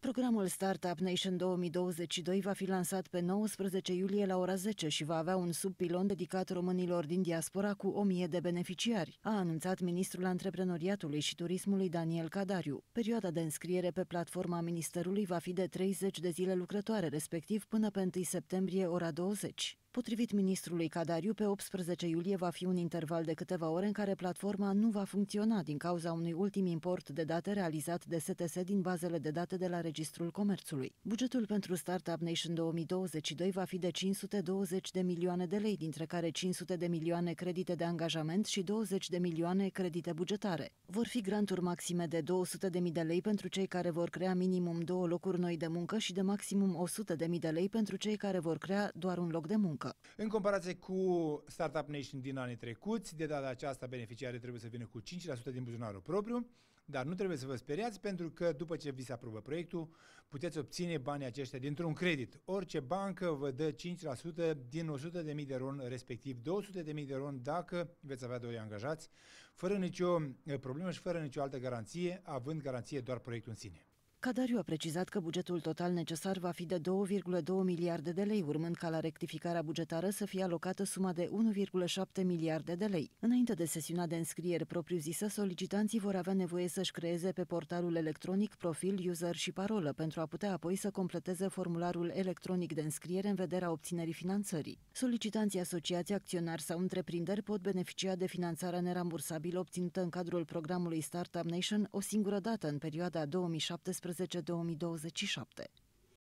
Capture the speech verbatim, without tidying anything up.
Programul Startup Nation două mii douăzeci și doi va fi lansat pe nouăsprezece iulie la ora zece și va avea un subpilon dedicat românilor din diaspora cu o mie de beneficiari, a anunțat ministrul Antreprenoriatului și Turismului Daniel Cadariu. Perioada de înscriere pe platforma Ministerului va fi de treizeci de zile lucrătoare, respectiv până pe întâi septembrie ora douăzeci. Potrivit ministrului Cadariu, pe optsprezece iulie va fi un interval de câteva ore în care platforma nu va funcționa din cauza unui ultim import de date realizat de S T S din bazele de date de la Registrul Comerțului. Bugetul pentru Startup Nation două mii douăzeci și doi va fi de cinci sute douăzeci de milioane de lei, dintre care cinci sute de milioane credite de angajament și douăzeci de milioane credite bugetare. Vor fi granturi maxime de două sute de mii de lei pentru cei care vor crea minimum două locuri noi de muncă și de maximum o sută de mii de lei pentru cei care vor crea doar un loc de muncă. În comparație cu Startup Nation din anii trecuți, de data aceasta beneficiarii trebuie să vină cu cinci la sută din buzunarul propriu, dar nu trebuie să vă speriați pentru că după ce vi se aprobă proiectul, puteți obține banii aceștia dintr-un credit. Orice bancă vă dă cinci la sută din o sută de mii de ron, respectiv două sute de mii de ron dacă veți avea doi angajați, fără nicio problemă și fără nicio altă garanție, având garanție doar proiectul în sine. Cadariu a precizat că bugetul total necesar va fi de două virgulă doi miliarde de lei, urmând ca la rectificarea bugetară să fie alocată suma de unu virgulă șapte miliarde de lei. Înainte de sesiunea de înscriere propriu-zisă, solicitanții vor avea nevoie să-și creeze pe portalul electronic profil, user și parolă, pentru a putea apoi să completeze formularul electronic de înscriere în vederea obținerii finanțării. Solicitanții asociații, acționari sau întreprinderi pot beneficia de finanțarea nerambursabilă obținută în cadrul programului Startup Nation o singură dată în perioada două mii șaptesprezece două mii douăzeci și șapte.